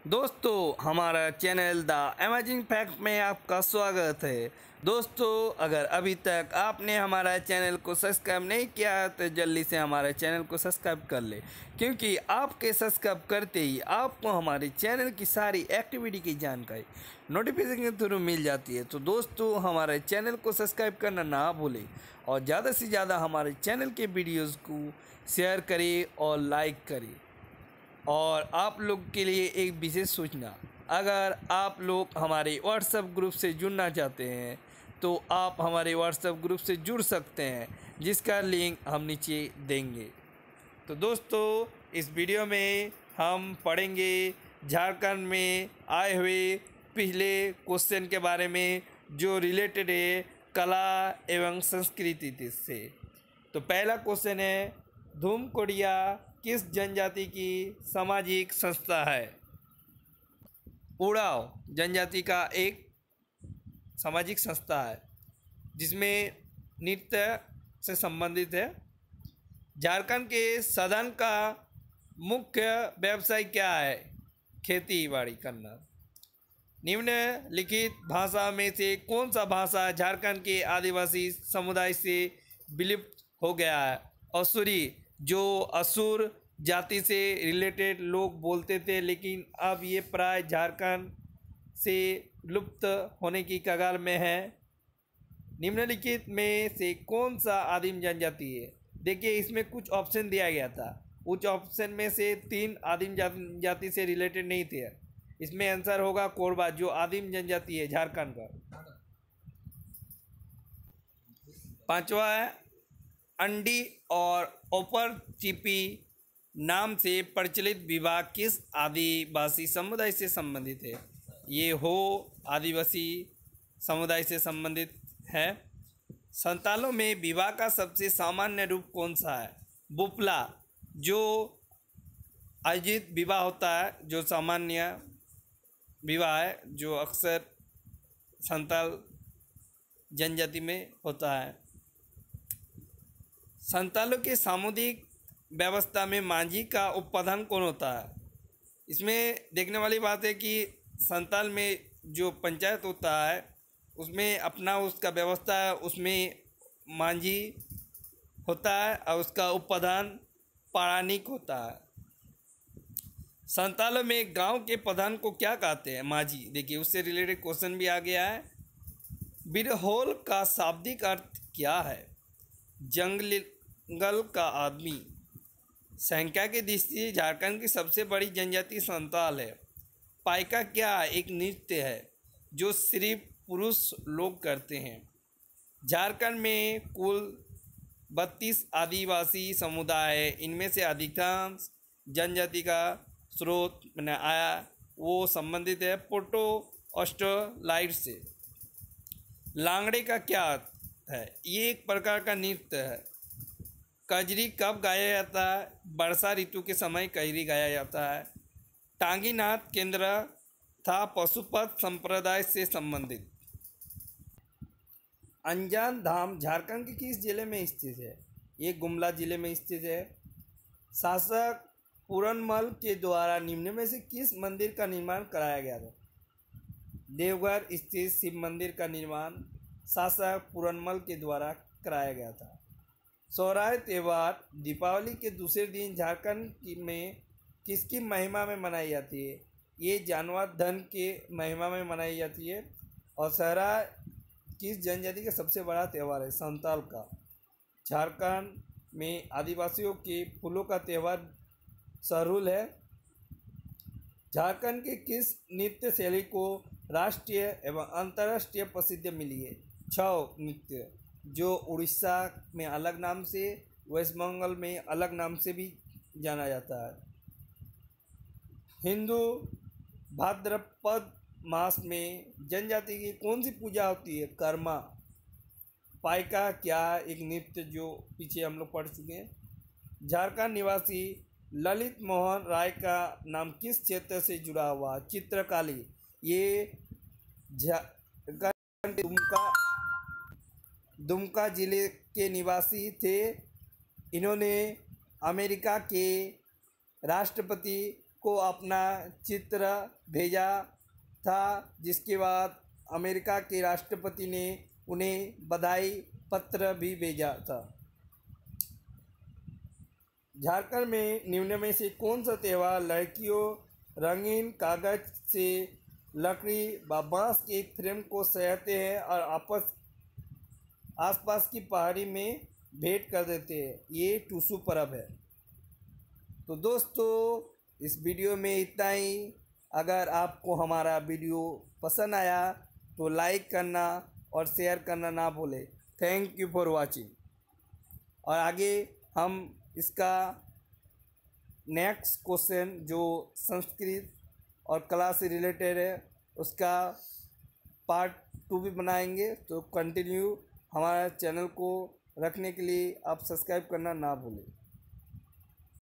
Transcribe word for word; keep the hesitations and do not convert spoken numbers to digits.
दोस्तों, हमारा channel the amazing fact में आपका स्वागत है। दोस्तों, अगर अभी तक आपने हमारा चैनल को सब्सक्राइब नहीं किया है तो जल्दी से हमारे चैनल को सब्सक्राइब कर ले, क्योंकि आपके सब्सक्राइब करते ही आपको हमारे चैनल की सारी एक्टिविटी की जानकारी नोटिफिकेशन के थ्रू मिल जाती है। तो दोस्तों, हमारे चैनल को सब्सक्राइब करना ना भूलें और ज़्यादा से ज़्यादा हमारे चैनल के वीडियोज़ को शेयर करें और लाइक करें। और आप लोग के लिए एक विशेष सूचना, अगर आप लोग हमारे व्हाट्सएप ग्रुप से जुड़ना चाहते हैं तो आप हमारे व्हाट्सएप ग्रुप से जुड़ सकते हैं, जिसका लिंक हम नीचे देंगे। तो दोस्तों, इस वीडियो में हम पढ़ेंगे झारखंड में आए हुए पिछले क्वेश्चन के बारे में जो रिलेटेड है कला एवं संस्कृति से। तो पहला क्वेश्चन है, धूमकोड़िया किस जनजाति की सामाजिक संस्था है? उड़ाव जनजाति का एक सामाजिक संस्था है जिसमें नृत्य से संबंधित है। झारखंड के सदन का मुख्य व्यवसाय क्या है? खेती बाड़ी करना। निम्नलिखित भाषा में से कौन सा भाषा झारखंड के आदिवासी समुदाय से विलुप्त हो गया है? असुरी, जो असुर जाति से रिलेटेड लोग बोलते थे, लेकिन अब ये प्राय झारखंड से लुप्त होने की कगार में है। निम्नलिखित में से कौन सा आदिम जनजाति है? देखिए, इसमें कुछ ऑप्शन दिया गया था, कुछ ऑप्शन में से तीन आदिम जनजाति से रिलेटेड नहीं थे। इसमें आंसर होगा कोरबा, जो आदिम जनजाति है झारखंड का। पांचवा है, अंडी और ओपर चिपी नाम से प्रचलित विवाह किस आदिवासी समुदाय से संबंधित है? ये हो आदिवासी समुदाय से संबंधित है। संतालों में विवाह का सबसे सामान्य रूप कौन सा है? बुपला, जो आयोजित विवाह होता है, जो सामान्य विवाह है, जो अक्सर संताल जनजाति में होता है। संतालों के सामुदायिक व्यवस्था में मांझी का उपप्रधान कौन होता है? इसमें देखने वाली बात है कि संताल में जो पंचायत होता है उसमें अपना उसका व्यवस्था है, उसमें मांझी होता है और उसका उपप्रधान पौराणिक होता है। संतालों में गांव के प्रधान को क्या कहते हैं? माझी। देखिए, उससे रिलेटेड क्वेश्चन भी आ गया है। बिरहोल का शाब्दिक अर्थ क्या है? जंगल का आदमी। संख्या की दृष्टि से झारखंड की सबसे बड़ी जनजाति संताल है। पाइका क्या एक नृत्य है जो सिर्फ पुरुष लोग करते हैं। झारखंड में कुल बत्तीस आदिवासी समुदाय है। इनमें से अधिकांश जनजाति का स्रोत मैंने आया वो संबंधित है पोर्टो ऑस्ट्रोलाइट से। लांगड़े का क्या है? ये एक प्रकार का नृत्य है। कजरी कब गाया जाता है? वर्षा ऋतु के समय कजरी गाया जाता है। टांगीनाथ केंद्र था पशुपत संप्रदाय से संबंधित। अंजान धाम झारखंड के किस जिले में स्थित है? ये गुमला जिले में स्थित है। शासक पूरनमल के द्वारा निम्न में से किस मंदिर का निर्माण कराया गया था? देवघर स्थित शिव मंदिर का निर्माण शासक पूरनमल के द्वारा कराया गया था। सोहराय त्यौहार दीपावली के दूसरे दिन झारखंड में किसकी महिमा में मनाई जाती है? ये जानवर धन के महिमा में मनाई जाती है। और सोहराय किस जनजाति का सबसे बड़ा त्यौहार है? संताल का। झारखंड में आदिवासियों के फूलों का त्यौहार सरहुल है। झारखंड के किस नृत्य शैली को राष्ट्रीय एवं अंतर्राष्ट्रीय प्रसिद्धि मिली है? छऊ नृत्य, जो उड़ीसा में अलग नाम से, वेस्ट बंगाल में अलग नाम से भी जाना जाता है। हिंदू भाद्रपद मास में जनजाति की कौन सी पूजा होती है? कर्मा। पाइका क्या एक नृत्य जो पीछे हम लोग पढ़ चुके हैं। झारखंड निवासी ललित मोहन राय का नाम किस क्षेत्र से जुड़ा हुआ? चित्रकाली। ये झारखंड दुमका दुमका जिले के निवासी थे। इन्होंने अमेरिका के राष्ट्रपति को अपना चित्र भेजा था, जिसके बाद अमेरिका के राष्ट्रपति ने उन्हें बधाई पत्र भी भेजा था। झारखंड में निम्न में से कौन सा त्यौहार लड़कियों रंगीन कागज से लकड़ी व बांस के फ्रेम को सजाते हैं और आपस आसपास की पहाड़ी में भेंट कर देते हैं? ये टूसू पर्व है। तो दोस्तों इस वीडियो में इतना ही। अगर आपको हमारा वीडियो पसंद आया तो लाइक करना और शेयर करना ना भूलें। Thank you for watching. और आगे हम इसका नेक्स्ट क्वेश्चन जो संस्कृत और कला से रिलेटेड है उसका पार्ट टू भी बनाएंगे। तो कंटिन्यू हमारे चैनल को रखने के लिए आप सब्सक्राइब करना ना भूलें।